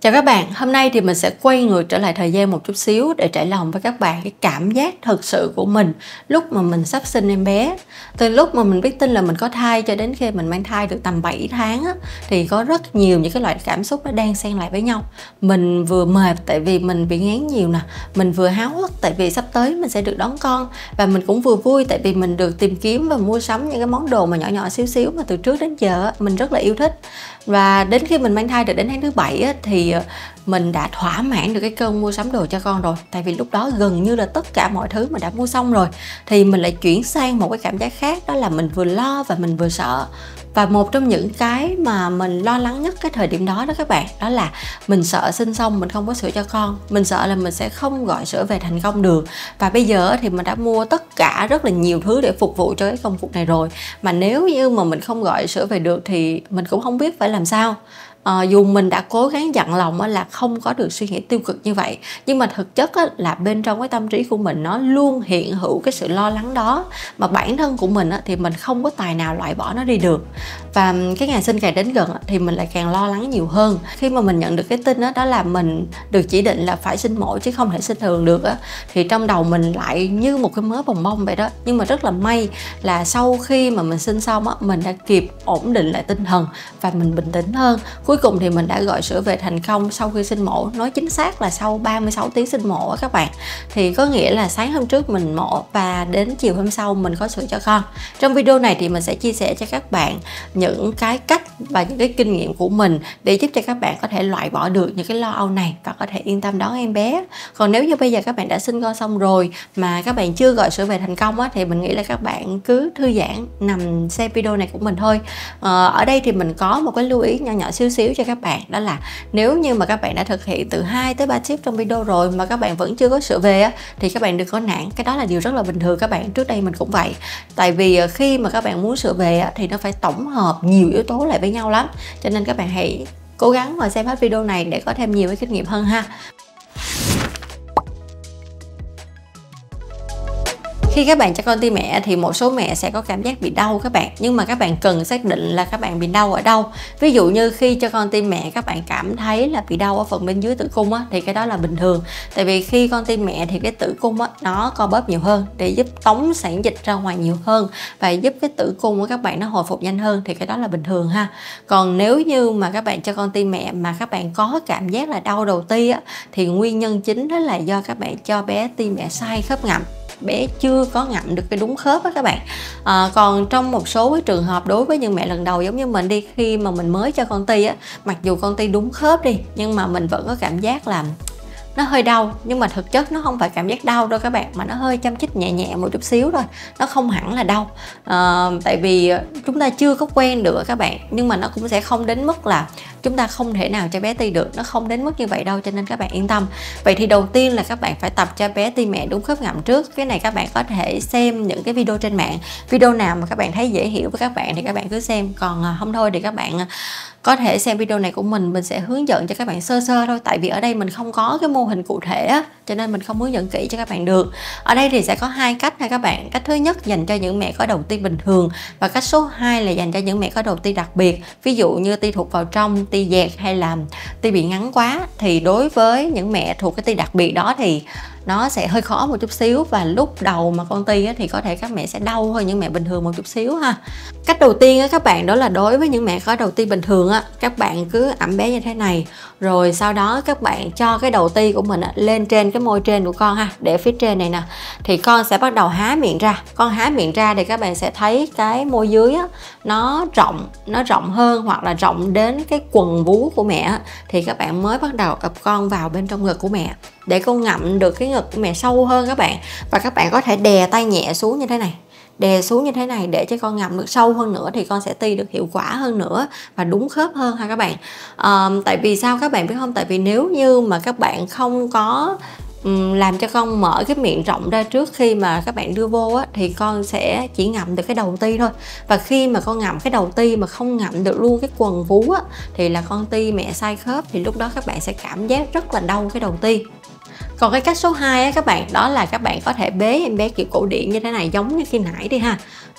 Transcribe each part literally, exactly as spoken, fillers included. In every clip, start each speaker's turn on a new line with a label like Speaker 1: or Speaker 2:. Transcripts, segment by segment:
Speaker 1: Chào các bạn, hôm nay thì mình sẽ quay ngược trở lại thời gian một chút xíu để trải lòng với các bạn cái cảm giác thật sự của mình lúc mà mình sắp sinh em bé. Từ lúc mà mình biết tin là mình có thai cho đến khi mình mang thai được tầm bảy tháng á, thì có rất nhiều những cái loại cảm xúc nó đang xen lại với nhau. Mình vừa mệt tại vì mình bị ngán nhiều nè, mình vừa háo hức tại vì sắp tới mình sẽ được đón con, và mình cũng vừa vui tại vì mình được tìm kiếm và mua sắm những cái món đồ mà nhỏ nhỏ xíu xíu mà từ trước đến giờ á, mình rất là yêu thích. Và đến khi mình mang thai được đến tháng thứ bảy á, thì mình đã thỏa mãn được cái cơn mua sắm đồ cho con rồi. Tại vì lúc đó gần như là tất cả mọi thứ mình đã mua xong rồi, thì mình lại chuyển sang một cái cảm giác khác, đó là mình vừa lo và mình vừa sợ. Và một trong những cái mà mình lo lắng nhất cái thời điểm đó đó các bạn, đó là mình sợ sinh xong mình không có sữa cho con. Mình sợ là mình sẽ không gọi sữa về thành công được. Và bây giờ thì mình đã mua tất cả rất là nhiều thứ để phục vụ cho cái công cuộc này rồi, mà nếu như mà mình không gọi sữa về được thì mình cũng không biết phải làm sao. À, dù mình đã cố gắng dặn lòng là không có được suy nghĩ tiêu cực như vậy, nhưng mà thực chất là bên trong cái tâm trí của mình nó luôn hiện hữu cái sự lo lắng đó, mà bản thân của mình thì mình không có tài nào loại bỏ nó đi được. Và cái ngày sinh càng đến gần thì mình lại càng lo lắng nhiều hơn. Khi mà mình nhận được cái tin đó, đó là mình được chỉ định là phải sinh mổ chứ không thể sinh thường được á, thì trong đầu mình lại như một cái mớ bồng bông vậy đó. Nhưng mà rất là may là sau khi mà mình sinh xong á, mình đã kịp ổn định lại tinh thần và mình bình tĩnh hơn. Cuối cùng thì mình đã gọi sữa về thành công sau khi sinh mổ, nói chính xác là sau ba mươi sáu tiếng sinh mổ các bạn. Thì có nghĩa là sáng hôm trước mình mổ và đến chiều hôm sau mình có sữa cho con. Trong video này thì mình sẽ chia sẻ cho các bạn những cái cách và những cái kinh nghiệm của mình để giúp cho các bạn có thể loại bỏ được những cái lo âu này và có thể yên tâm đón em bé. Còn nếu như bây giờ các bạn đã sinh con xong rồi mà các bạn chưa gọi sữa về thành công á, thì mình nghĩ là các bạn cứ thư giãn nằm xem video này của mình thôi. Ờ, ở đây thì mình có một cái lưu ý nhỏ nhỏ xíu xíu cho các bạn, đó là nếu như mà các bạn đã thực hiện từ hai tới ba tip trong video rồi mà các bạn vẫn chưa có sữa về á, thì các bạn đừng có nản, cái đó là điều rất là bình thường các bạn. Trước đây mình cũng vậy, tại vì khi mà các bạn muốn sữa về á, thì nó phải tổng hợp nhiều yếu tố lại với nhau lắm, cho nên các bạn hãy cố gắng mà xem hết video này để có thêm nhiều cái kinh nghiệm hơn ha. Khi các bạn cho con ti mẹ thì một số mẹ sẽ có cảm giác bị đau các bạn, nhưng mà các bạn cần xác định là các bạn bị đau ở đâu. Ví dụ như khi cho con ti mẹ các bạn cảm thấy là bị đau ở phần bên dưới tử cung á, thì cái đó là bình thường. Tại vì khi con ti mẹ thì cái tử cung á, nó co bóp nhiều hơn để giúp tống sản dịch ra ngoài nhiều hơn và giúp cái tử cung của các bạn nó hồi phục nhanh hơn, thì cái đó là bình thường ha. Còn nếu như mà các bạn cho con ti mẹ mà các bạn có cảm giác là đau đầu ti á, thì nguyên nhân chính đó là do các bạn cho bé ti mẹ sai khớp ngậm, bé chưa có ngậm được cái đúng khớp á các bạn. À, còn trong một số cái trường hợp đối với những mẹ lần đầu giống như mình đi, khi mà mình mới cho con ti á, mặc dù con ti đúng khớp đi nhưng mà mình vẫn có cảm giác là nó hơi đau, nhưng mà thực chất nó không phải cảm giác đau đâu các bạn, mà nó hơi châm chích nhẹ nhẹ một chút xíu thôi, nó không hẳn là đau. À, tại vì chúng ta chưa có quen được các bạn, nhưng mà nó cũng sẽ không đến mức là chúng ta không thể nào cho bé ti được, nó không đến mức như vậy đâu, cho nên các bạn yên tâm. Vậy thì đầu tiên là các bạn phải tập cho bé ti mẹ đúng khớp ngậm trước. Cái này các bạn có thể xem những cái video trên mạng, video nào mà các bạn thấy dễ hiểu với các bạn thì các bạn cứ xem, còn không thôi thì các bạn có thể xem video này của mình, mình sẽ hướng dẫn cho các bạn sơ sơ thôi. Tại vì ở đây mình không có cái mô hình cụ thể á, cho nên mình không hướng dẫn kỹ cho các bạn được. Ở đây thì sẽ có hai cách nha các bạn. Cách thứ nhất dành cho những mẹ có đầu ti bình thường, và cách số hai là dành cho những mẹ có đầu ti đặc biệt. Ví dụ như ti thụt vào trong, ti dẹt hay là ti bị ngắn quá, thì đối với những mẹ thuộc cái ti đặc biệt đó thì nó sẽ hơi khó một chút xíu, và lúc đầu mà con ti á, thì có thể các mẹ sẽ đau hơn những mẹ bình thường một chút xíu ha. Cách đầu tiên á, các bạn, đó là đối với những mẹ có đầu ti bình thường á, các bạn cứ ẵm bé như thế này, rồi sau đó các bạn cho cái đầu ti của mình á, lên trên cái môi trên của con ha, để phía trên này nè, thì con sẽ bắt đầu há miệng ra. Con há miệng ra thì các bạn sẽ thấy cái môi dưới á, nó rộng, nó rộng hơn hoặc là rộng đến cái quần vú của mẹ á, thì các bạn mới bắt đầu ập con vào bên trong ngực của mẹ để con ngậm được cái ngực của mẹ sâu hơn các bạn. Và các bạn có thể đè tay nhẹ xuống như thế này, đè xuống như thế này để cho con ngậm được sâu hơn nữa, thì con sẽ ti được hiệu quả hơn nữa và đúng khớp hơn ha các bạn. À, tại vì sao các bạn biết không? Tại vì nếu như mà các bạn không có um, làm cho con mở cái miệng rộng ra trước khi mà các bạn đưa vô á, thì con sẽ chỉ ngậm được cái đầu ti thôi. Và khi mà con ngậm cái đầu ti mà không ngậm được luôn cái quần vú á, thì là con ti mẹ sai khớp, thì lúc đó các bạn sẽ cảm giác rất là đau cái đầu ti. Còn cái cách số hai á các bạn, đó là các bạn có thể bế em bé kiểu cổ điển như thế này, giống như khi nãy đi ha.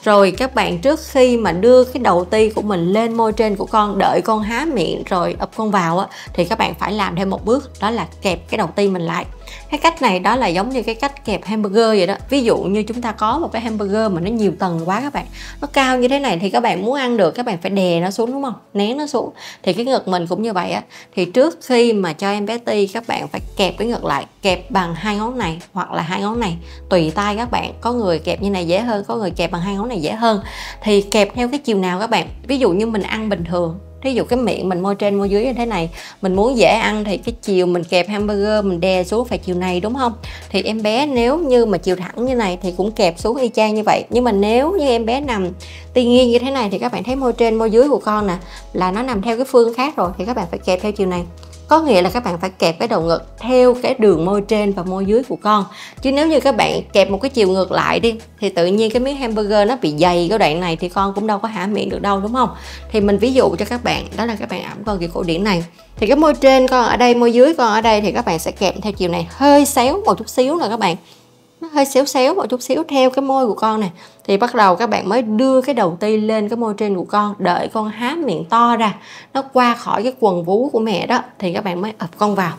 Speaker 1: Rồi các bạn trước khi mà đưa cái đầu ti của mình lên môi trên của con, đợi con há miệng rồi ập con vào á, thì các bạn phải làm thêm một bước, đó là kẹp cái đầu ti mình lại. Cái cách này đó là giống như cái cách kẹp hamburger vậy đó. Ví dụ như chúng ta có một cái hamburger mà nó nhiều tầng quá các bạn, nó cao như thế này thì các bạn muốn ăn được, các bạn phải đè nó xuống đúng không, nén nó xuống. Thì cái ngực mình cũng như vậy á. Thì trước khi mà cho em bé ti, các bạn phải kẹp cái ngực lại, kẹp bằng hai ngón này hoặc là hai ngón này, tùy tay các bạn. Có người kẹp như này dễ hơn, có người kẹp bằng hai ngón này dễ hơn. Thì kẹp theo cái chiều nào các bạn. Ví dụ như mình ăn bình thường, ví dụ cái miệng mình môi trên môi dưới như thế này, mình muốn dễ ăn thì cái chiều mình kẹp hamburger mình đè xuống phải chiều này đúng không? Thì em bé nếu như mà chiều thẳng như này thì cũng kẹp xuống y chang như vậy. Nhưng mà nếu như em bé nằm ti nghiêng như thế này thì các bạn thấy môi trên môi dưới của con nè là nó nằm theo cái phương khác rồi, thì các bạn phải kẹp theo chiều này. Có nghĩa là các bạn phải kẹp cái đầu ngực theo cái đường môi trên và môi dưới của con. Chứ nếu như các bạn kẹp một cái chiều ngược lại đi thì tự nhiên cái miếng hamburger nó bị dày cái đoạn này thì con cũng đâu có há miệng được đâu đúng không? Thì mình ví dụ cho các bạn, đó là các bạn ẵm con kiểu cổ điển này. Thì cái môi trên con ở đây, môi dưới con ở đây thì các bạn sẽ kẹp theo chiều này, hơi xéo một chút xíu nè các bạn. Nó hơi xéo xéo một chút xíu theo cái môi của con nè. Thì bắt đầu các bạn mới đưa cái đầu ti lên cái môi trên của con, đợi con há miệng to ra, nó qua khỏi cái quần vú của mẹ đó thì các bạn mới ập con vào.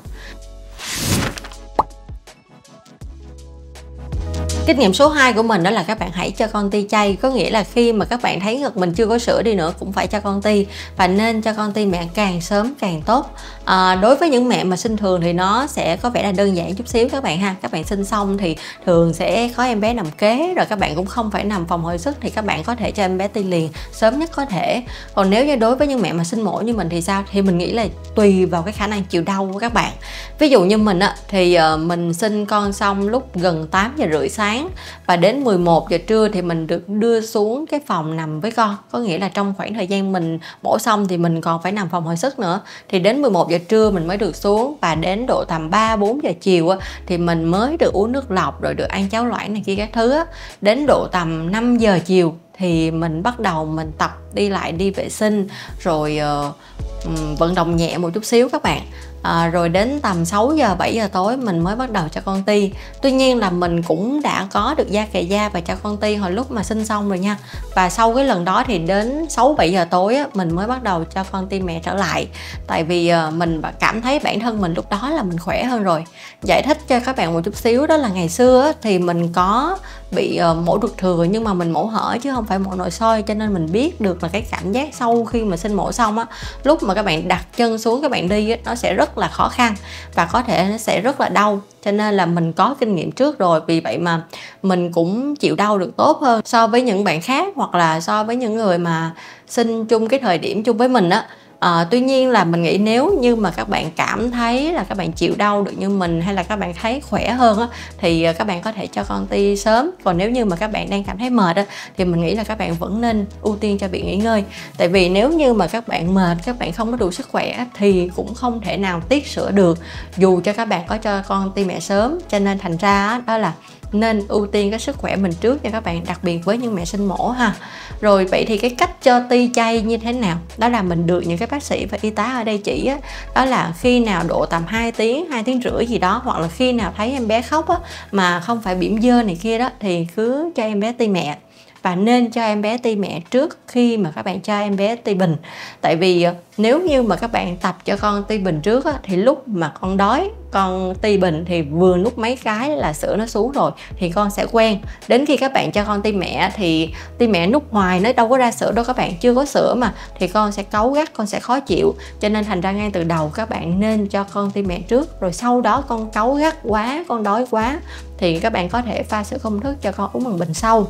Speaker 1: Kinh nghiệm số hai của mình đó là các bạn hãy cho con ti chay. Có nghĩa là khi mà các bạn thấy ngực mình chưa có sữa đi nữa cũng phải cho con ti. Và nên cho con ti mẹ càng sớm càng tốt. à, Đối với những mẹ mà sinh thường thì nó sẽ có vẻ là đơn giản chút xíu các bạn ha. Các bạn sinh xong thì thường sẽ có em bé nằm kế, rồi các bạn cũng không phải nằm phòng hồi sức, thì các bạn có thể cho em bé ti liền sớm nhất có thể. Còn nếu như đối với những mẹ mà sinh mổ như mình thì sao? Thì mình nghĩ là tùy vào cái khả năng chịu đau của các bạn. Ví dụ như mình á, thì mình sinh con xong lúc gần tám giờ rưỡi sáng, và đến mười một giờ trưa thì mình được đưa xuống cái phòng nằm với con. Có nghĩa là trong khoảng thời gian mình mổ xong thì mình còn phải nằm phòng hồi sức nữa. Thì đến mười một giờ trưa mình mới được xuống, và đến độ tầm ba bốn giờ chiều á, thì mình mới được uống nước lọc rồi được ăn cháo loãng này kia các thứ á. Đến độ tầm năm giờ chiều thì mình bắt đầu mình tập đi lại đi vệ sinh, rồi uh, um, vận động nhẹ một chút xíu các bạn. À, rồi đến tầm sáu giờ bảy giờ tối mình mới bắt đầu cho con ti. Tuy nhiên là mình cũng đã có được da kề da và cho con ti hồi lúc mà sinh xong rồi nha. Và sau cái lần đó thì đến sáu bảy giờ tối á, mình mới bắt đầu cho con ti mẹ trở lại. Tại vì uh, mình cảm thấy bản thân mình lúc đó là mình khỏe hơn rồi. Giải thích cho các bạn một chút xíu đó là ngày xưa á, thì mình có bị uh, mổ ruột thừa, nhưng mà mình mổ hở chứ không phải mổ nội soi, cho nên mình biết được là cái cảm giác sau khi mà sinh mổ xong á, lúc mà các bạn đặt chân xuống các bạn đi á, nó sẽ rất là khó khăn và có thể nó sẽ rất là đau. Cho nên là mình có kinh nghiệm trước rồi, vì vậy mà mình cũng chịu đau được tốt hơn so với những bạn khác, hoặc là so với những người mà sinh chung cái thời điểm chung với mình á. À, tuy nhiên là mình nghĩ nếu như mà các bạn cảm thấy là các bạn chịu đau được như mình, hay là các bạn thấy khỏe hơn á, thì các bạn có thể cho con ti sớm. Còn nếu như mà các bạn đang cảm thấy mệt á, thì mình nghĩ là các bạn vẫn nên ưu tiên cho việc nghỉ ngơi. Tại vì nếu như mà các bạn mệt, các bạn không có đủ sức khỏe thì cũng không thể nào tiết sữa được, dù cho các bạn có cho con ti mẹ sớm. Cho nên thành ra đó là nên ưu tiên cái sức khỏe mình trước cho các bạn, đặc biệt với những mẹ sinh mổ ha. Rồi vậy thì cái cách cho ti chay như thế nào? Đó là mình được những cái bác sĩ và y tá ở đây chỉ á, đó là khi nào độ tầm hai tiếng, hai tiếng rưỡi gì đó, hoặc là khi nào thấy em bé khóc á, mà không phải bỉm dơ này kia đó, thì cứ cho em bé ti mẹ. Và nên cho em bé ti mẹ trước khi mà các bạn cho em bé ti bình. Tại vì nếu như mà các bạn tập cho con ti bình trước á, thì lúc mà con đói, con ti bình thì vừa nút mấy cái là sữa nó xuống rồi, thì con sẽ quen. Đến khi các bạn cho con ti mẹ thì ti mẹ nút hoài nó đâu có ra sữa đâu các bạn, chưa có sữa mà, thì con sẽ cáu gắt, con sẽ khó chịu. Cho nên thành ra ngay từ đầu các bạn nên cho con ti mẹ trước, rồi sau đó con cáu gắt quá, con đói quá thì các bạn có thể pha sữa công thức cho con uống bằng bình sau.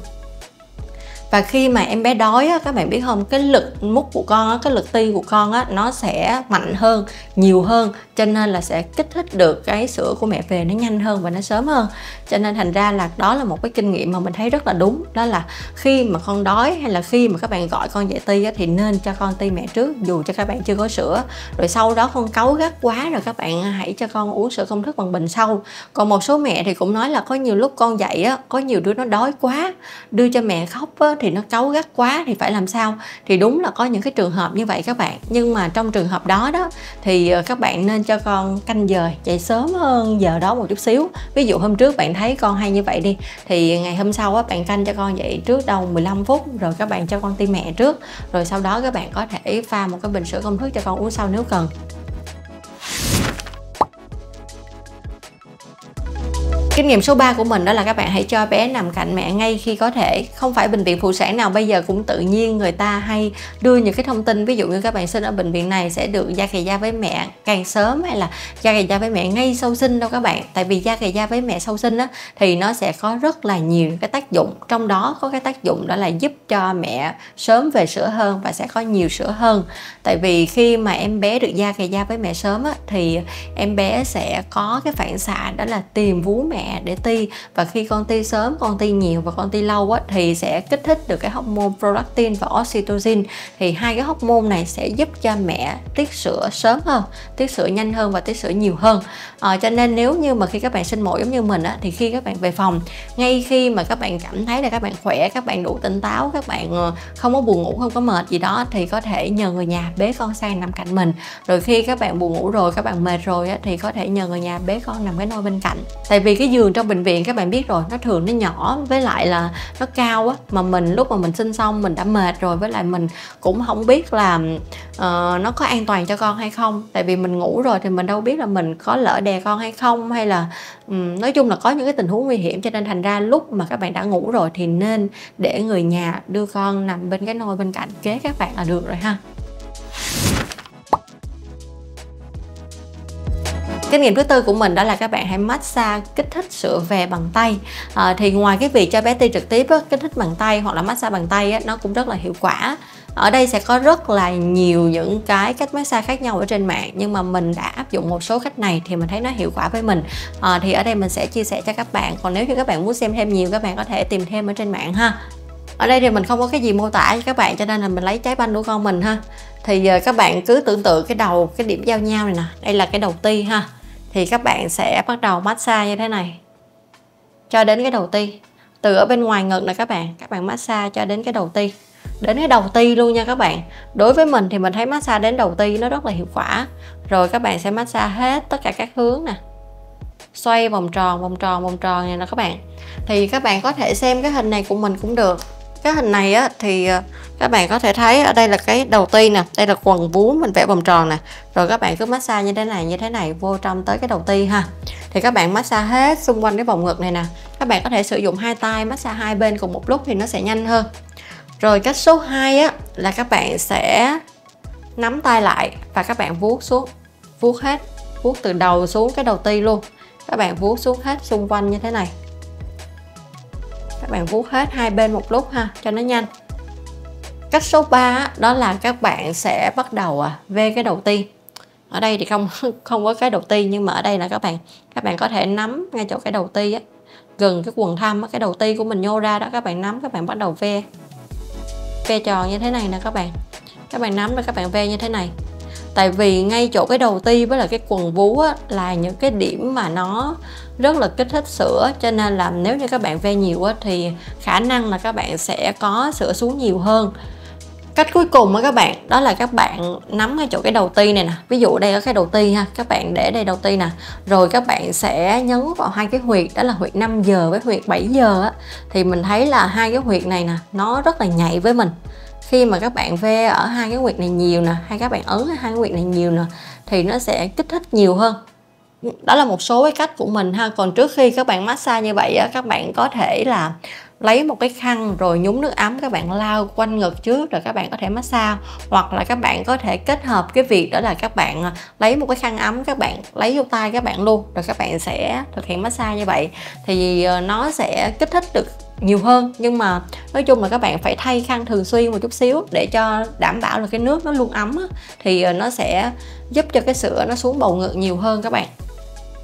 Speaker 1: Và khi mà em bé đói á, các bạn biết không, cái lực mút của con á, cái lực ti của con á, nó sẽ mạnh hơn, nhiều hơn, cho nên là sẽ kích thích được cái sữa của mẹ về nó nhanh hơn và nó sớm hơn. Cho nên thành ra là đó là một cái kinh nghiệm mà mình thấy rất là đúng. Đó là khi mà con đói hay là khi mà các bạn gọi con dậy ti á, thì nên cho con ti mẹ trước, dù cho các bạn chưa có sữa. Rồi sau đó con cáu gắt quá rồi các bạn hãy cho con uống sữa công thức bằng bình sau. Còn một số mẹ thì cũng nói là có nhiều lúc con dậy á, có nhiều đứa nó đói quá, đưa cho mẹ khóc á, thì nó cáu gắt quá thì phải làm sao? Thì đúng là có những cái trường hợp như vậy các bạn, nhưng mà trong trường hợp đó đó thì các bạn nên cho con canh giờ dậy sớm hơn giờ đó một chút xíu. Ví dụ hôm trước bạn thấy con hay như vậy đi, thì ngày hôm sau á, bạn canh cho con dậy trước đâu mười lăm phút, rồi các bạn cho con tiêm mẹ trước, rồi sau đó các bạn có thể pha một cái bình sữa công thức cho con uống sau nếu cần. Kinh nghiệm số ba của mình đó là các bạn hãy cho bé nằm cạnh mẹ ngay khi có thể. Không phải bệnh viện phụ sản nào bây giờ cũng tự nhiên người ta hay đưa những cái thông tin, ví dụ như các bạn sinh ở bệnh viện này sẽ được da kề da với mẹ càng sớm, hay là da kề da với mẹ ngay sau sinh đâu các bạn. Tại vì da kề da với mẹ sau sinh á, thì nó sẽ có rất là nhiều cái tác dụng, trong đó có cái tác dụng đó là giúp cho mẹ sớm về sữa hơn và sẽ có nhiều sữa hơn. Tại vì khi mà em bé được da kề da với mẹ sớm á, thì em bé sẽ có cái phản xạ đó là tìm vú mẹ để ti, và khi con ti sớm, con ti nhiều và con ti lâu á, thì sẽ kích thích được cái hormone prolactin và oxytocin. Thì hai cái hormone này sẽ giúp cho mẹ tiết sữa sớm hơn, tiết sữa nhanh hơn và tiết sữa nhiều hơn. À, cho nên nếu như mà khi các bạn sinh mổ giống như mình á, thì khi các bạn về phòng, ngay khi mà các bạn cảm thấy là các bạn khỏe, các bạn đủ tỉnh táo, các bạn không có buồn ngủ, không có mệt gì đó, thì có thể nhờ người nhà bế con sang nằm cạnh mình. Rồi khi các bạn buồn ngủ rồi, các bạn mệt rồi á, thì có thể nhờ người nhà bế con nằm cái nôi bên cạnh. Tại vì cái giường trong bệnh viện các bạn biết rồi, nó thường nó nhỏ, với lại là nó cao á, mà mình lúc mà mình sinh xong mình đã mệt rồi, với lại mình cũng không biết là uh, nó có an toàn cho con hay không. Tại vì mình ngủ rồi thì mình đâu biết là mình có lỡ đè con hay không, hay là um, nói chung là có những cái tình huống nguy hiểm. Cho nên thành ra lúc mà các bạn đã ngủ rồi thì nên để người nhà đưa con nằm bên cái nôi bên cạnh kế các bạn là được rồi ha. Kinh nghiệm thứ tư của mình đó là các bạn hãy massage kích thích sữa về bằng tay. À, thì ngoài cái việc cho bé ti trực tiếp á, kích thích bằng tay hoặc là massage bằng tay á, nó cũng rất là hiệu quả. Ở đây sẽ có rất là nhiều những cái cách massage khác nhau ở trên mạng, nhưng mà mình đã áp dụng một số cách này thì mình thấy nó hiệu quả với mình. À, thì ở đây mình sẽ chia sẻ cho các bạn. Còn nếu như các bạn muốn xem thêm nhiều, các bạn có thể tìm thêm ở trên mạng ha. Ở đây thì mình không có cái gì mô tả cho các bạn, cho nên là mình lấy trái banh của con mình ha. Thì các bạn cứ tưởng tượng cái đầu, cái điểm giao nhau này nè, đây là cái đầu ti ha. Thì các bạn sẽ bắt đầu massage như thế này cho đến cái đầu ti. Từ ở bên ngoài ngực này các bạn, các bạn massage cho đến cái đầu ti, đến cái đầu ti luôn nha các bạn. Đối với mình thì mình thấy massage đến đầu ti nó rất là hiệu quả. Rồi các bạn sẽ massage hết tất cả các hướng nè, xoay vòng tròn vòng tròn vòng tròn này nè các bạn. Thì các bạn có thể xem cái hình này của mình cũng được. Cái hình này á thì các bạn có thể thấy ở đây là cái đầu ti nè, đây là quầng vú mình vẽ vòng tròn nè. Rồi các bạn cứ massage như thế này như thế này vô trong tới cái đầu ti ha. Thì các bạn massage hết xung quanh cái vòng ngực này nè. Các bạn có thể sử dụng hai tay massage hai bên cùng một lúc thì nó sẽ nhanh hơn. Rồi cách số hai á là các bạn sẽ nắm tay lại và các bạn vuốt xuống, vuốt hết, vuốt từ đầu xuống cái đầu ti luôn. Các bạn vuốt xuống hết xung quanh như thế này. Các bạn vuốt hết hai bên một lúc ha, cho nó nhanh. Cách số ba đó là các bạn sẽ bắt đầu à, vê cái đầu ti. Ở đây thì không không có cái đầu ti, nhưng mà ở đây là các bạn các bạn có thể nắm ngay chỗ cái đầu ti á, gần cái quầng thâm á, cái đầu ti của mình nhô ra đó, các bạn nắm, các bạn bắt đầu ve. Ve tròn như thế này nè các bạn. Các bạn nắm rồi các bạn ve như thế này. Tại vì ngay chỗ cái đầu ti với là cái quầng vú á, là những cái điểm mà nó rất là kích thích sữa, cho nên là nếu như các bạn ve nhiều á, thì khả năng là các bạn sẽ có sữa xuống nhiều hơn. Cách cuối cùng á các bạn, đó là các bạn nắm ngay chỗ cái đầu ti này nè. Ví dụ đây là cái đầu ti ha, các bạn để đây đầu ti nè. Rồi các bạn sẽ nhấn vào hai cái huyệt, đó là huyệt năm giờ với huyệt bảy giờ á. Thì mình thấy là hai cái huyệt này nè, nó rất là nhạy với mình. Khi mà các bạn ve ở hai cái huyệt này nhiều nè, hay các bạn ấn ở hai cái huyệt này nhiều nè, thì nó sẽ kích thích nhiều hơn. Đó là một số cái cách của mình ha. Còn trước khi các bạn massage như vậy á, các bạn có thể là lấy một cái khăn rồi nhúng nước ấm, các bạn lao quanh ngực trước rồi các bạn có thể massage. Hoặc là các bạn có thể kết hợp cái việc đó là các bạn lấy một cái khăn ấm, các bạn lấy vô tay các bạn luôn, rồi các bạn sẽ thực hiện massage như vậy. Thì nó sẽ kích thích được nhiều hơn. Nhưng mà nói chung là các bạn phải thay khăn thường xuyên một chút xíu để cho đảm bảo là cái nước nó luôn ấm á, thì nó sẽ giúp cho cái sữa nó xuống bầu ngực nhiều hơn các bạn.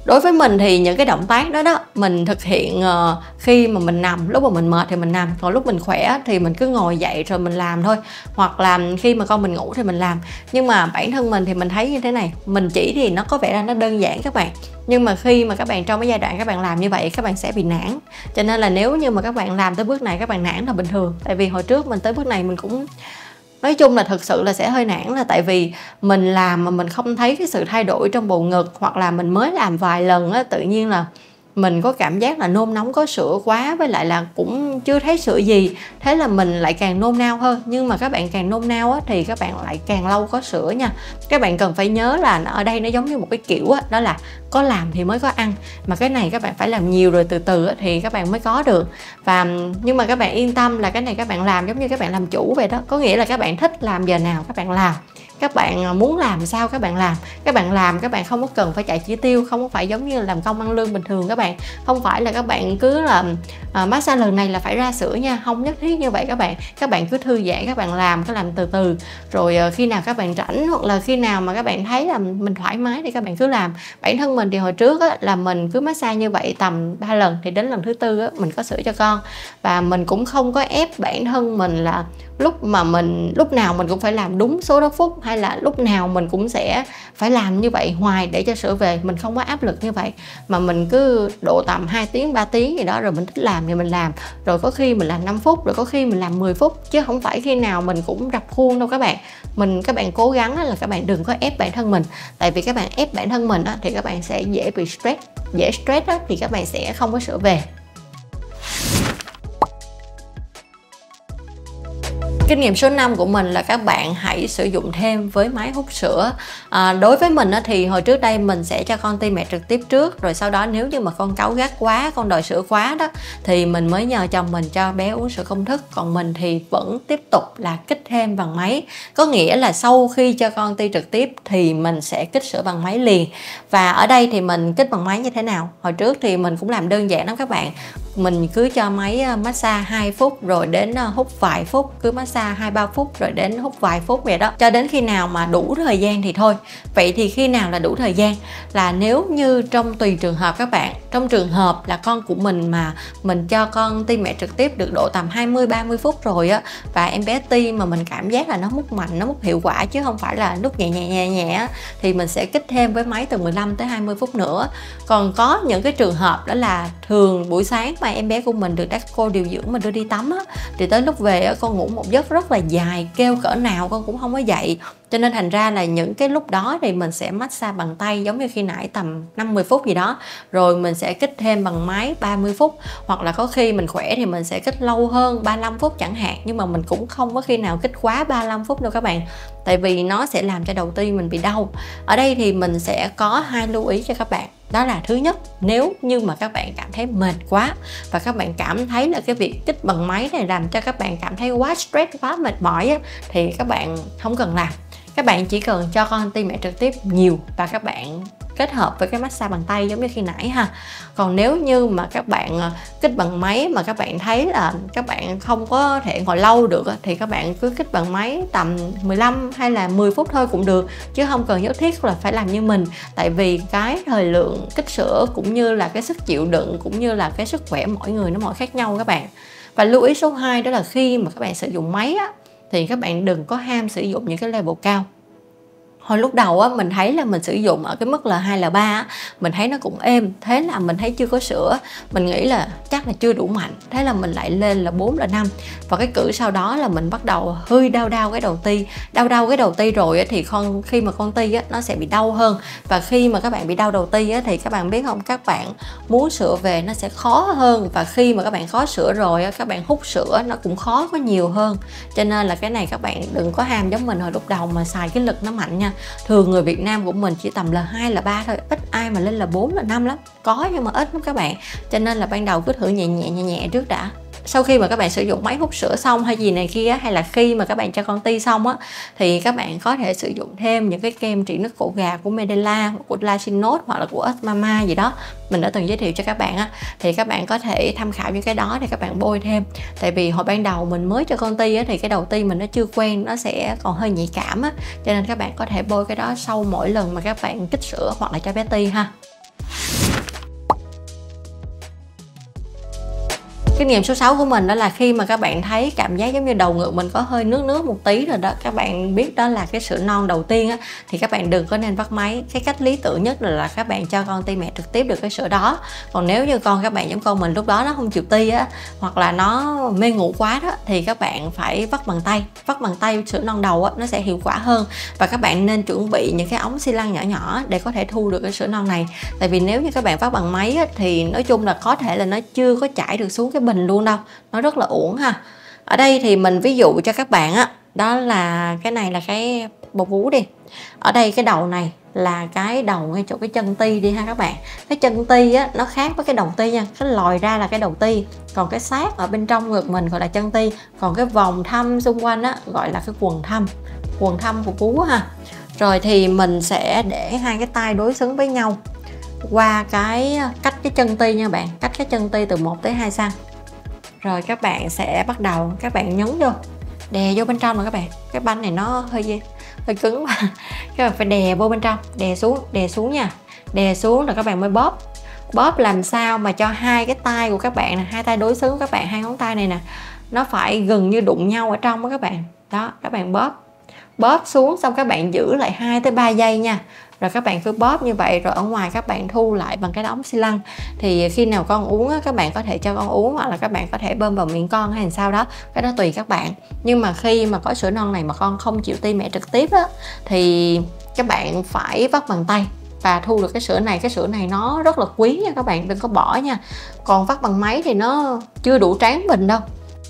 Speaker 1: Đối với mình thì những cái động tác đó đó mình thực hiện uh, khi mà mình nằm, lúc mà mình mệt thì mình nằm, còn lúc mình khỏe thì mình cứ ngồi dậy rồi mình làm thôi, hoặc là khi mà con mình ngủ thì mình làm. Nhưng mà bản thân mình thì mình thấy như thế này, mình chỉ thì nó có vẻ là nó đơn giản các bạn, nhưng mà khi mà các bạn trong cái giai đoạn các bạn làm như vậy các bạn sẽ bị nản. Cho nên là nếu như mà các bạn làm tới bước này các bạn nản là bình thường, tại vì hồi trước mình tới bước này mình cũng nói chung là thực sự là sẽ hơi nản, là tại vì mình làm mà mình không thấy cái sự thay đổi trong bầu ngực, hoặc là mình mới làm vài lần á, tự nhiên là mình có cảm giác là nôn nóng có sữa quá, với lại là cũng chưa thấy sữa gì, thế là mình lại càng nôn nao hơn. Nhưng mà các bạn càng nôn nao á, thì các bạn lại càng lâu có sữa nha. Các bạn cần phải nhớ là ở đây nó giống như một cái kiểu á, đó là có làm thì mới có ăn, mà cái này các bạn phải làm nhiều rồi từ từ á, thì các bạn mới có được. Và nhưng mà các bạn yên tâm là cái này các bạn làm giống như các bạn làm chủ vậy đó, có nghĩa là các bạn thích làm giờ nào các bạn làm, các bạn muốn làm sao các bạn làm. Các bạn làm các bạn không có cần phải chạy chỉ tiêu, không có phải giống như làm công ăn lương bình thường các bạn, không phải là các bạn cứ là à, massage lần này là phải ra sữa nha, không nhất thiết như vậy các bạn. Các bạn cứ thư giãn, các bạn làm, cứ làm từ từ, rồi à, khi nào các bạn rảnh hoặc là khi nào mà các bạn thấy là mình thoải mái thì các bạn cứ làm. Bản thân mình thì hồi trước á, là mình cứ massage như vậy tầm ba lần, thì đến lần thứ tư á, mình có sữa cho con. Và mình cũng không có ép bản thân mình là lúc mà mình lúc nào mình cũng phải làm đúng số đó phút, hay là lúc nào mình cũng sẽ phải làm như vậy hoài để cho sữa về. Mình không có áp lực như vậy, mà mình cứ độ tầm hai tiếng ba tiếng gì đó, rồi mình thích làm thì mình làm, rồi có khi mình làm năm phút, rồi có khi mình làm mười phút, chứ không phải khi nào mình cũng rập khuôn đâu các bạn. Mình các bạn cố gắng là các bạn đừng có ép bản thân mình, tại vì các bạn ép bản thân mình á, thì các bạn sẽ dễ bị stress, dễ stress á, thì các bạn sẽ không có sữa về. Kinh nghiệm số năm của mình là các bạn hãy sử dụng thêm với máy hút sữa. À, đối với mình á, thì hồi trước đây mình sẽ cho con ti mẹ trực tiếp trước, rồi sau đó nếu như mà con cáu gắt quá, con đòi sữa quá đó, thì mình mới nhờ chồng mình cho bé uống sữa công thức. Còn mình thì vẫn tiếp tục là kích thêm bằng máy, có nghĩa là sau khi cho con ti trực tiếp thì mình sẽ kích sữa bằng máy liền. Và ở đây thì mình kích bằng máy như thế nào? Hồi trước thì mình cũng làm đơn giản lắm các bạn, mình cứ cho máy massage hai phút rồi đến hút vài phút, cứ massage hai ba phút rồi đến hút vài phút vậy đó, cho đến khi nào mà đủ thời gian thì thôi. Vậy thì khi nào là đủ thời gian? Là nếu như trong tùy trường hợp các bạn, trong trường hợp là con của mình mà mình cho con ti mẹ trực tiếp được độ tầm hai mươi ba mươi phút rồi á, và em bé ti mà mình cảm giác là nó mút mạnh, nó mút hiệu quả chứ không phải là nút nhẹ nhẹ nhẹ nhẹ, thì mình sẽ kích thêm với máy từ mười lăm tới hai mươi phút nữa. Còn có những cái trường hợp đó là thường buổi sáng mà em bé của mình được các cô điều dưỡng mình đưa đi tắm á, thì tới lúc về á, con ngủ một giấc rất là dài, kêu cỡ nào con cũng không có dậy. Cho nên thành ra là những cái lúc đó thì mình sẽ massage bằng tay giống như khi nãy tầm năm mươi phút gì đó, rồi mình sẽ kích thêm bằng máy ba mươi phút, hoặc là có khi mình khỏe thì mình sẽ kích lâu hơn ba mươi lăm phút chẳng hạn. Nhưng mà mình cũng không có khi nào kích quá ba mươi lăm phút đâu các bạn, tại vì nó sẽ làm cho đầu ti mình bị đau. Ở đây thì mình sẽ có hai lưu ý cho các bạn. Đó là thứ nhất, nếu như mà các bạn cảm thấy mệt quá và các bạn cảm thấy là cái việc kích bằng máy này làm cho các bạn cảm thấy quá stress, quá mệt mỏi á, thì các bạn không cần làm. Các bạn chỉ cần cho con ti mẹ trực tiếp nhiều và các bạn kết hợp với cái massage bằng tay giống như khi nãy ha. Còn nếu như mà các bạn kích bằng máy mà các bạn thấy là các bạn không có thể ngồi lâu được thì các bạn cứ kích bằng máy tầm mười lăm hay là mười phút thôi cũng được, chứ không cần nhất thiết là phải làm như mình. Tại vì cái thời lượng kích sữa cũng như là cái sức chịu đựng cũng như là cái sức khỏe mỗi người nó mỗi khác nhau các bạn. Và lưu ý số hai đó là khi mà các bạn sử dụng máy á, thì các bạn đừng có ham sử dụng những cái level cao. Hồi lúc đầu á, mình thấy là mình sử dụng ở cái mức là hai L ba á, mình thấy nó cũng êm, thế là mình thấy chưa có sữa, mình nghĩ là chắc là chưa đủ mạnh, thế là mình lại lên là bốn L năm. Và cái cử sau đó là mình bắt đầu hơi đau đau cái đầu ti, đau đau cái đầu ti rồi á, thì con khi mà con ti á, nó sẽ bị đau hơn. Và khi mà các bạn bị đau đầu ti á, thì các bạn biết không, các bạn muốn sữa về nó sẽ khó hơn, và khi mà các bạn có sữa rồi á, các bạn hút sữa nó cũng khó có nhiều hơn. Cho nên là cái này các bạn đừng có ham giống mình hồi lúc đầu mà xài cái lực nó mạnh nha. Thường người Việt Nam của mình chỉ tầm L hai L ba thôi, ít ai mà lên L bốn L năm lắm, có nhưng mà ít lắm các bạn. Cho nên là ban đầu cứ thử nhẹ nhẹ nhẹ nhẹ trước đã. Sau khi mà các bạn sử dụng máy hút sữa xong hay gì này kia, hay là khi mà các bạn cho con ti xong á, thì các bạn có thể sử dụng thêm những cái kem trị nước cổ gà của Medela, của Lacinos hoặc là của Mama gì đó, mình đã từng giới thiệu cho các bạn á, thì các bạn có thể tham khảo những cái đó để các bạn bôi thêm. Tại vì hồi ban đầu mình mới cho con ti á, thì cái đầu ti mình nó chưa quen, nó sẽ còn hơi nhạy cảm á, cho nên các bạn có thể bôi cái đó sau mỗi lần mà các bạn kích sữa hoặc là cho bé ti ha. Kinh nghiệm số sáu của mình đó là khi mà các bạn thấy cảm giác giống như đầu ngực mình có hơi nước nước một tí rồi đó, các bạn biết đó là cái sữa non đầu tiên á, thì các bạn đừng có nên vắt máy. Cái cách lý tưởng nhất là, là các bạn cho con ti mẹ trực tiếp được cái sữa đó. Còn nếu như con các bạn giống con mình lúc đó nó không chịu ti á, hoặc là nó mê ngủ quá đó, thì các bạn phải vắt bằng tay. Vắt bằng tay sữa non đầu á, nó sẽ hiệu quả hơn. Và các bạn nên chuẩn bị những cái ống xi lăng nhỏ nhỏ để có thể thu được cái sữa non này. Tại vì nếu như các bạn vắt bằng máy á, thì nói chung là có thể là nó chưa có chảy được xuống cái bình luôn đâu, nó rất là uổng ha. Ở đây thì mình ví dụ cho các bạn á, đó là cái này là cái bầu vú đi. Ở đây cái đầu này là cái đầu ngay chỗ cái chân ti đi ha các bạn. Cái chân ti á nó khác với cái đầu ti nha, cái lòi ra là cái đầu ti, còn cái xác ở bên trong ngực mình gọi là chân ti, còn cái vòng thâm xung quanh á gọi là cái quần thâm, quần thâm của vú ha. Rồi thì mình sẽ để hai cái tay đối xứng với nhau qua cái cách cái chân ti nha bạn, cách cái chân ti từ một tới hai xăng. Rồi các bạn sẽ bắt đầu các bạn nhấn vô, đè vô bên trong rồi các bạn. Cái banh này nó hơi hơi cứng mà các bạn phải đè vô bên trong, đè xuống, đè xuống nha, đè xuống rồi các bạn mới bóp. Bóp làm sao mà cho hai cái tay của các bạn nè, hai tay đối xứng các bạn, hai ngón tay này nè, nó phải gần như đụng nhau ở trong đó các bạn. Đó, các bạn bóp. Bóp xuống xong các bạn giữ lại hai tới ba giây nha. Rồi các bạn cứ bóp như vậy, rồi ở ngoài các bạn thu lại bằng cái ống xi lăng. Thì khi nào con uống á, các bạn có thể cho con uống, hoặc là các bạn có thể bơm vào miệng con hay làm sao đó, cái đó tùy các bạn. Nhưng mà khi mà có sữa non này mà con không chịu ti mẹ trực tiếp á, thì các bạn phải vắt bằng tay và thu được cái sữa này. Cái sữa này nó rất là quý nha các bạn, đừng có bỏ nha. Còn vắt bằng máy thì nó chưa đủ tráng bình đâu.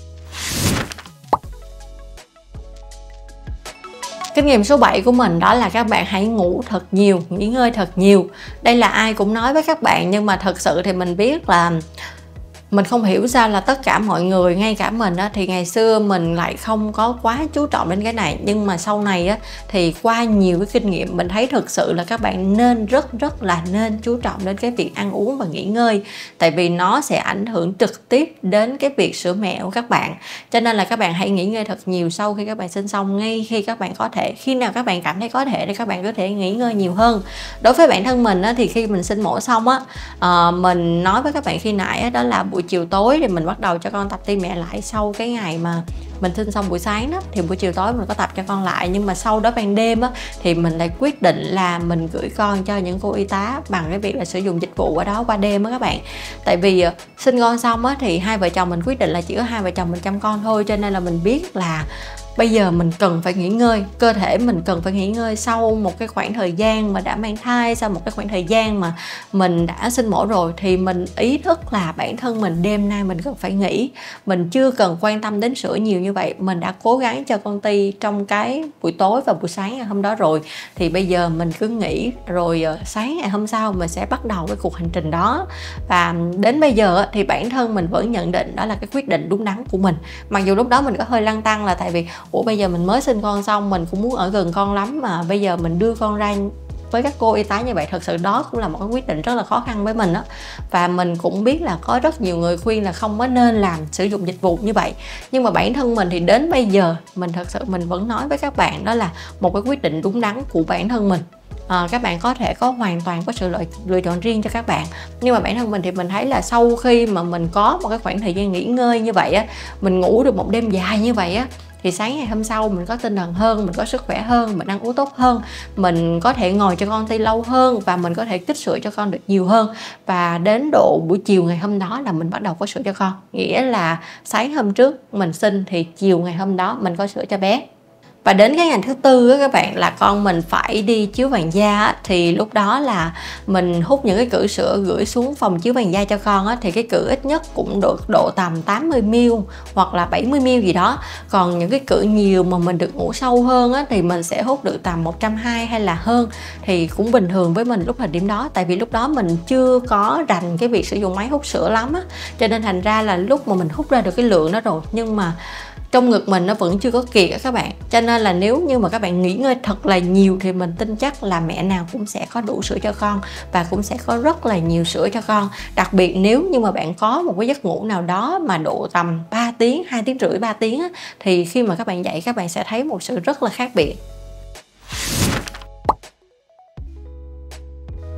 Speaker 1: Kinh nghiệm số bảy của mình đó là các bạn hãy ngủ thật nhiều, nghỉ ngơi thật nhiều. Đây là ai cũng nói với các bạn, nhưng mà thật sự thì mình biết là mình không hiểu sao là tất cả mọi người, ngay cả mình á, thì ngày xưa mình lại không có quá chú trọng đến cái này. Nhưng mà sau này á, thì qua nhiều cái kinh nghiệm mình thấy thực sự là các bạn nên rất rất là nên chú trọng đến cái việc ăn uống và nghỉ ngơi. Tại vì nó sẽ ảnh hưởng trực tiếp đến cái việc sữa mẹ của các bạn. Cho nên là các bạn hãy nghỉ ngơi thật nhiều sau khi các bạn sinh xong, ngay khi các bạn có thể. Khi nào các bạn cảm thấy có thể thì các bạn có thể nghỉ ngơi nhiều hơn. Đối với bản thân mình á, thì khi mình sinh mổ xong á, uh, mình nói với các bạn khi nãy á, đó là buổi chiều tối thì mình bắt đầu cho con tập ti mẹ lại. Sau cái ngày mà mình sinh xong buổi sáng đó thì buổi chiều tối mình có tập cho con lại. Nhưng mà sau đó ban đêm á, thì mình lại quyết định là mình gửi con cho những cô y tá bằng cái việc là sử dụng dịch vụ ở đó qua đêm á các bạn. Tại vì uh, sinh con xong á, thì hai vợ chồng mình quyết định là chỉ có hai vợ chồng mình chăm con thôi. Cho nên là mình biết là bây giờ mình cần phải nghỉ ngơi, cơ thể mình cần phải nghỉ ngơi sau một cái khoảng thời gian mà đã mang thai, sau một cái khoảng thời gian mà mình đã sinh mổ rồi, thì mình ý thức là bản thân mình đêm nay mình cần phải nghỉ. Mình chưa cần quan tâm đến sữa nhiều như vậy, mình đã cố gắng cho con ti trong cái buổi tối và buổi sáng ngày hôm đó rồi, thì bây giờ mình cứ nghỉ, rồi sáng ngày hôm sau mình sẽ bắt đầu cái cuộc hành trình đó. Và đến bây giờ thì bản thân mình vẫn nhận định đó là cái quyết định đúng đắn của mình. Mặc dù lúc đó mình có hơi lăn tăn là tại vì ủa bây giờ mình mới sinh con xong, mình cũng muốn ở gần con lắm, mà bây giờ mình đưa con ra với các cô y tá như vậy, thật sự đó cũng là một cái quyết định rất là khó khăn với mình đó. Và mình cũng biết là có rất nhiều người khuyên là không có nên làm sử dụng dịch vụ như vậy, nhưng mà bản thân mình thì đến bây giờ mình thật sự mình vẫn nói với các bạn đó là một cái quyết định đúng đắn của bản thân mình. À, các bạn có thể có hoàn toàn có sự lựa, lựa chọn riêng cho các bạn, nhưng mà bản thân mình thì mình thấy là sau khi mà mình có một cái khoảng thời gian nghỉ ngơi như vậy á, mình ngủ được một đêm dài như vậy á, thì sáng ngày hôm sau mình có tinh thần hơn, mình có sức khỏe hơn, mình ăn uống tốt hơn, mình có thể ngồi cho con ti lâu hơn, và mình có thể kích sữa cho con được nhiều hơn. Và đến độ buổi chiều ngày hôm đó là mình bắt đầu có sữa cho con, nghĩa là sáng hôm trước mình sinh thì chiều ngày hôm đó mình có sữa cho bé. Và đến cái ngày thứ tư á các bạn, là con mình phải đi chiếu vàng da á, thì lúc đó là mình hút những cái cữ sữa gửi xuống phòng chiếu vàng da cho con á, thì cái cữ ít nhất cũng được độ tầm tám mươi mi li lít hoặc là bảy mươi mi li lít gì đó. Còn những cái cữ nhiều mà mình được ngủ sâu hơn á, thì mình sẽ hút được tầm một trăm hai mươi hay là hơn, thì cũng bình thường với mình lúc thời điểm đó. Tại vì lúc đó mình chưa có rành cái việc sử dụng máy hút sữa lắm á, cho nên thành ra là lúc mà mình hút ra được cái lượng đó rồi, nhưng mà trong ngực mình nó vẫn chưa có kiệt các bạn. Cho nên là nếu như mà các bạn nghỉ ngơi thật là nhiều thì mình tin chắc là mẹ nào cũng sẽ có đủ sữa cho con, và cũng sẽ có rất là nhiều sữa cho con. Đặc biệt nếu như mà bạn có một cái giấc ngủ nào đó mà độ tầm ba tiếng, hai tiếng rưỡi, ba tiếng á, thì khi mà các bạn dậy các bạn sẽ thấy một sự rất là khác biệt.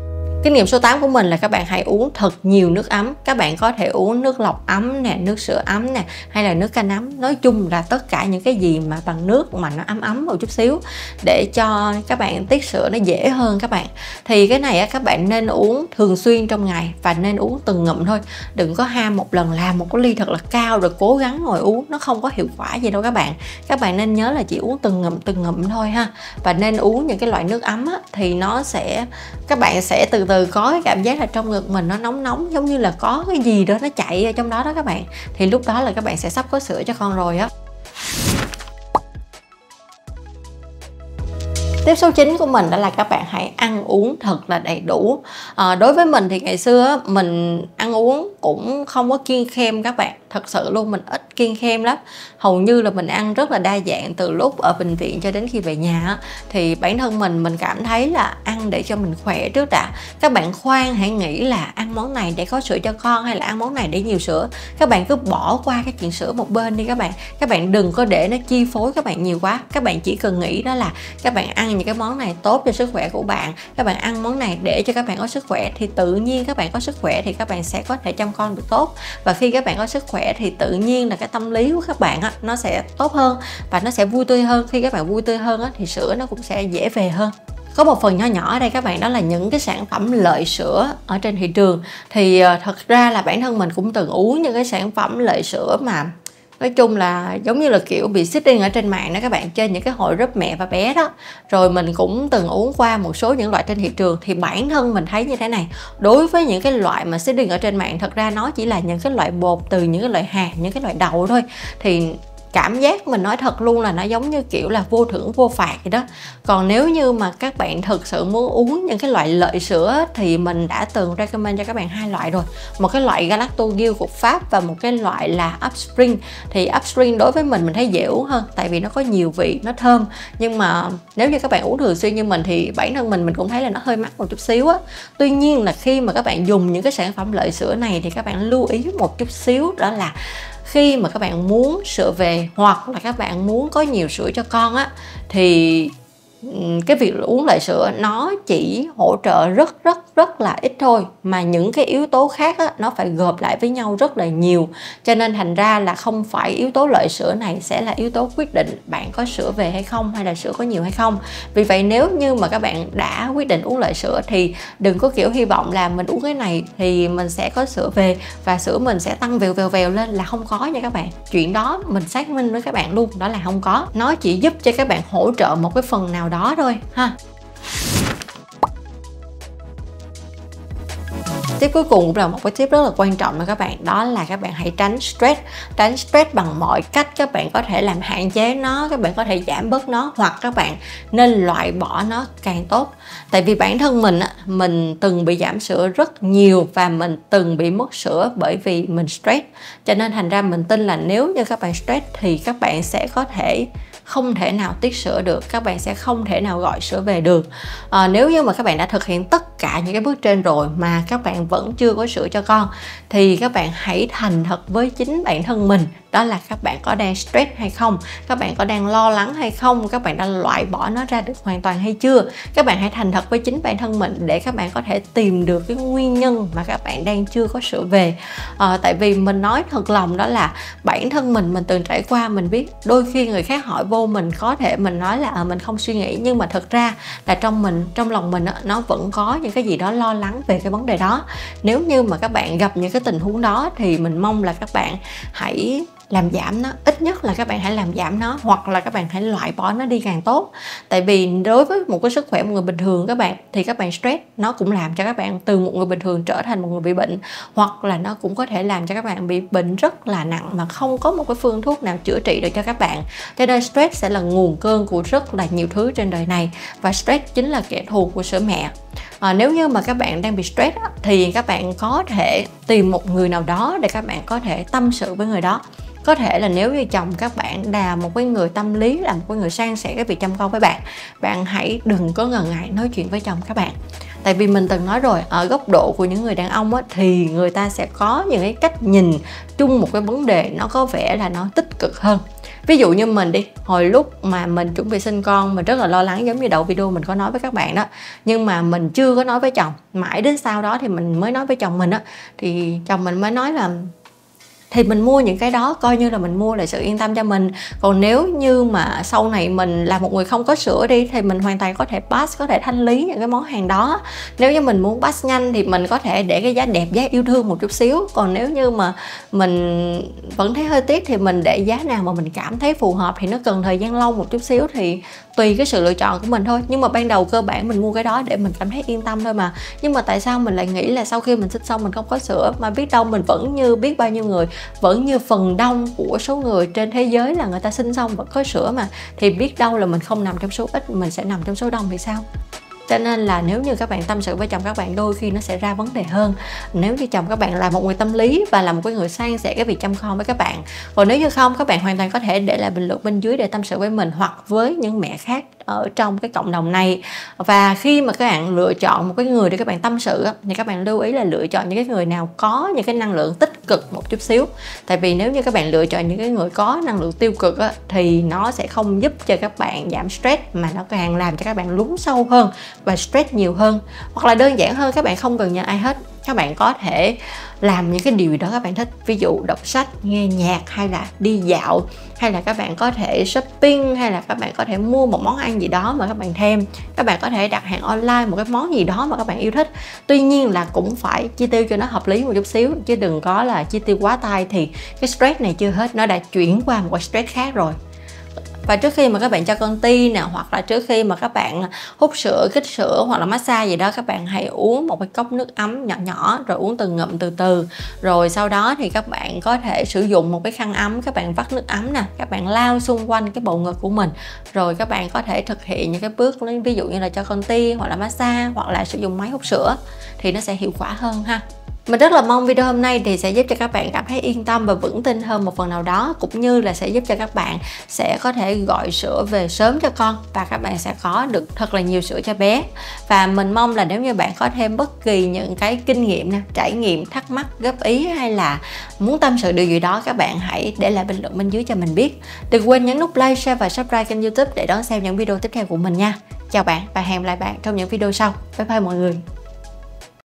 Speaker 1: Kinh nghiệm số tám của mình là các bạn hãy uống thật nhiều nước ấm. Các bạn có thể uống nước lọc ấm nè, nước sữa ấm nè, hay là nước canh ấm. Nói chung là tất cả những cái gì mà bằng nước mà nó ấm ấm một chút xíu để cho các bạn tiết sữa nó dễ hơn các bạn. Thì cái này các bạn nên uống thường xuyên trong ngày và nên uống từng ngụm thôi. Đừng có ham một lần làm một cái ly thật là cao rồi cố gắng ngồi uống, nó không có hiệu quả gì đâu các bạn. Các bạn nên nhớ là chỉ uống từng ngụm từng ngụm thôi ha. Và nên uống những cái loại nước ấm á, thì nó sẽ các bạn sẽ từ từ có cái cảm giác là trong ngực mình nó nóng nóng, giống như là có cái gì đó nó chạy ở trong đó đó các bạn. Thì lúc đó là các bạn sẽ sắp có sữa cho con rồi á. Tiếp số chín của mình đó là các bạn hãy ăn uống thật là đầy đủ. À, đối với mình thì ngày xưa mình ăn uống cũng không có kiêng khem các bạn. Thật sự luôn, mình ít kiêng khem lắm. Hầu như là mình ăn rất là đa dạng từ lúc ở bệnh viện cho đến khi về nhà. Thì bản thân mình mình cảm thấy là ăn để cho mình khỏe trước đã. Các bạn khoan hãy nghĩ là ăn món này để có sữa cho con hay là ăn món này để nhiều sữa. Các bạn cứ bỏ qua cái chuyện sữa một bên đi các bạn. Các bạn đừng có để nó chi phối các bạn nhiều quá. Các bạn chỉ cần nghĩ đó là các bạn ăn những cái món này tốt cho sức khỏe của bạn. Các bạn ăn món này để cho các bạn có sức khỏe thì tự nhiên các bạn có sức khỏe thì các bạn sẽ có thể chăm con được tốt. Và khi các bạn có sức khỏe thì tự nhiên là cái tâm lý của các bạn á, nó sẽ tốt hơn và nó sẽ vui tươi hơn. Khi các bạn vui tươi hơn á, thì sữa nó cũng sẽ dễ về hơn. Có một phần nho nhỏ ở đây các bạn, đó là những cái sản phẩm lợi sữa ở trên thị trường. Thì thật ra là bản thân mình cũng từng uống những cái sản phẩm lợi sữa mà nói chung là giống như là kiểu bị seeding ở trên mạng đó các bạn, trên những cái hội group mẹ và bé đó. Rồi mình cũng từng uống qua một số những loại trên thị trường. Thì bản thân mình thấy như thế này, đối với những cái loại mà seeding ở trên mạng, thật ra nó chỉ là những cái loại bột từ những cái loại hạt, những cái loại đậu thôi. Thì cảm giác mình nói thật luôn là nó giống như kiểu là vô thưởng vô phạt vậy đó. Còn nếu như mà các bạn thực sự muốn uống những cái loại lợi sữa thì mình đã từng recommend cho các bạn hai loại rồi. Một cái loại Galactogil của Pháp và một cái loại là Upspring. Thì Upspring đối với mình mình thấy dễ uống hơn, tại vì nó có nhiều vị, nó thơm. Nhưng mà nếu như các bạn uống thường xuyên như mình thì bản thân mình mình cũng thấy là nó hơi mắc một chút xíu á. Tuy nhiên là khi mà các bạn dùng những cái sản phẩm lợi sữa này thì các bạn lưu ý một chút xíu, đó là khi mà các bạn muốn sữa về hoặc là các bạn muốn có nhiều sữa cho con á, thì cái việc uống lợi sữa nó chỉ hỗ trợ rất rất rất là ít thôi, mà những cái yếu tố khác á, nó phải gộp lại với nhau rất là nhiều. Cho nên thành ra là không phải yếu tố lợi sữa này sẽ là yếu tố quyết định bạn có sữa về hay không, hay là sữa có nhiều hay không. Vì vậy nếu như mà các bạn đã quyết định uống lợi sữa thì đừng có kiểu hy vọng là mình uống cái này thì mình sẽ có sữa về và sữa mình sẽ tăng vèo vèo vèo lên, là không có nha các bạn. Chuyện đó mình xác minh với các bạn luôn, đó là không có. Nó chỉ giúp cho các bạn hỗ trợ một cái phần nào đó thôi ha. Tiếp cuối cùng cũng là một cái tip rất là quan trọng mà các bạn, đó là các bạn hãy tránh stress. Tránh stress bằng mọi cách các bạn có thể làm hạn chế nó, các bạn có thể giảm bớt nó, hoặc các bạn nên loại bỏ nó càng tốt. Tại vì bản thân mình mình từng bị giảm sữa rất nhiều và mình từng bị mất sữa bởi vì mình stress. Cho nên thành ra mình tin là nếu như các bạn stress thì các bạn sẽ có thể không thể nào tiết sữa được, các bạn sẽ không thể nào gọi sữa về được. À, nếu như mà các bạn đã thực hiện tất cả những cái bước trên rồi mà các bạn vẫn chưa có sữa cho con thì các bạn hãy thành thật với chính bản thân mình, đó là các bạn có đang stress hay không, các bạn có đang lo lắng hay không, các bạn đã loại bỏ nó ra được hoàn toàn hay chưa. Các bạn hãy thành thật với chính bản thân mình để các bạn có thể tìm được cái nguyên nhân mà các bạn đang chưa có sữa về. À, tại vì mình nói thật lòng đó là bản thân mình mình từng trải qua, mình biết đôi khi người khác hỏi vô mình có thể mình nói là à, mình không suy nghĩ, nhưng mà thật ra là trong mình trong lòng mình nó vẫn có những cái gì đó lo lắng về cái vấn đề đó. Nếu như mà các bạn gặp những cái tình huống đó thì mình mong là các bạn hãy làm giảm nó, ít nhất là các bạn hãy làm giảm nó, hoặc là các bạn hãy loại bỏ nó đi càng tốt. Tại vì đối với một cái sức khỏe một người bình thường các bạn, thì các bạn stress nó cũng làm cho các bạn từ một người bình thường trở thành một người bị bệnh, hoặc là nó cũng có thể làm cho các bạn bị bệnh rất là nặng mà không có một cái phương thuốc nào chữa trị được cho các bạn. Cho nên stress sẽ là nguồn cơn của rất là nhiều thứ trên đời này, và stress chính là kẻ thù của sữa mẹ. À, nếu như mà các bạn đang bị stress á, thì các bạn có thể tìm một người nào đó để các bạn có thể tâm sự với người đó. Có thể là nếu như chồng các bạn là một cái người tâm lý, là một cái người san sẻ cái việc chăm con với bạn, bạn hãy đừng có ngần ngại nói chuyện với chồng các bạn. Tại vì mình từng nói rồi, ở góc độ của những người đàn ông á, thì người ta sẽ có những cái cách nhìn chung một cái vấn đề nó có vẻ là nó tích cực hơn. Ví dụ như mình đi, hồi lúc mà mình chuẩn bị sinh con mình rất là lo lắng, giống như đầu video mình có nói với các bạn đó, nhưng mà mình chưa có nói với chồng, mãi đến sau đó thì mình mới nói với chồng mình á, thì chồng mình mới nói là thì mình mua những cái đó coi như là mình mua lại sự yên tâm cho mình. Còn nếu như mà sau này mình là một người không có sữa đi thì mình hoàn toàn có thể pass, có thể thanh lý những cái món hàng đó. Nếu như mình muốn pass nhanh thì mình có thể để cái giá đẹp, giá yêu thương một chút xíu. Còn nếu như mà mình vẫn thấy hơi tiếc thì mình để giá nào mà mình cảm thấy phù hợp, thì nó cần thời gian lâu một chút xíu thì tùy cái sự lựa chọn của mình thôi. Nhưng mà ban đầu cơ bản mình mua cái đó để mình cảm thấy yên tâm thôi mà. Nhưng mà tại sao mình lại nghĩ là sau khi mình sinh xong mình không có sữa, mà biết đâu mình vẫn như biết bao nhiêu người, vẫn như phần đông của số người trên thế giới là người ta sinh xong vẫn có sữa mà. Thì biết đâu là mình không nằm trong số ít, mình sẽ nằm trong số đông thì sao? Cho nên là nếu như các bạn tâm sự với chồng các bạn, đôi khi nó sẽ ra vấn đề hơn. Nếu như chồng các bạn là một người tâm lý và là một cái người san sẻ cái việc chăm con với các bạn. Còn nếu như không, các bạn hoàn toàn có thể để lại bình luận bên dưới để tâm sự với mình hoặc với những mẹ khác ở trong cái cộng đồng này. Và khi mà các bạn lựa chọn một cái người để các bạn tâm sự thì các bạn lưu ý là lựa chọn những cái người nào có những cái năng lượng tích cực một chút xíu. Tại vì nếu như các bạn lựa chọn những cái người có năng lượng tiêu cực á, thì nó sẽ không giúp cho các bạn giảm stress, mà nó càng làm cho các bạn lún sâu hơn và stress nhiều hơn. Hoặc là đơn giản hơn, các bạn không cần nhờ ai hết, các bạn có thể làm những cái điều đó các bạn thích. Ví dụ đọc sách, nghe nhạc, hay là đi dạo, hay là các bạn có thể shopping, hay là các bạn có thể mua một món ăn gì đó mà các bạn thèm. Các bạn có thể đặt hàng online một cái món gì đó mà các bạn yêu thích. Tuy nhiên là cũng phải chi tiêu cho nó hợp lý một chút xíu, chứ đừng có là chi tiêu quá tay thì cái stress này chưa hết, nó đã chuyển qua một cái stress khác rồi. Và trước khi mà các bạn cho con ti nè, hoặc là trước khi mà các bạn hút sữa, kích sữa hoặc là massage gì đó, các bạn hãy uống một cái cốc nước ấm nhỏ nhỏ, rồi uống từng ngụm từ từ. Rồi sau đó thì các bạn có thể sử dụng một cái khăn ấm, các bạn vắt nước ấm nè, các bạn lao xung quanh cái bầu ngực của mình. Rồi các bạn có thể thực hiện những cái bước ví dụ như là cho con ti, hoặc là massage, hoặc là sử dụng máy hút sữa thì nó sẽ hiệu quả hơn ha. Mình rất là mong video hôm nay thì sẽ giúp cho các bạn cảm thấy yên tâm và vững tin hơn một phần nào đó, cũng như là sẽ giúp cho các bạn sẽ có thể gọi sữa về sớm cho con và các bạn sẽ có được thật là nhiều sữa cho bé. Và mình mong là nếu như bạn có thêm bất kỳ những cái kinh nghiệm nè, trải nghiệm, thắc mắc, góp ý hay là muốn tâm sự điều gì đó, các bạn hãy để lại bình luận bên dưới cho mình biết. Đừng quên nhấn nút like, share và subscribe kênh YouTube để đón xem những video tiếp theo của mình nha. Chào bạn và hẹn gặp lại bạn trong những video sau. Bye bye mọi người.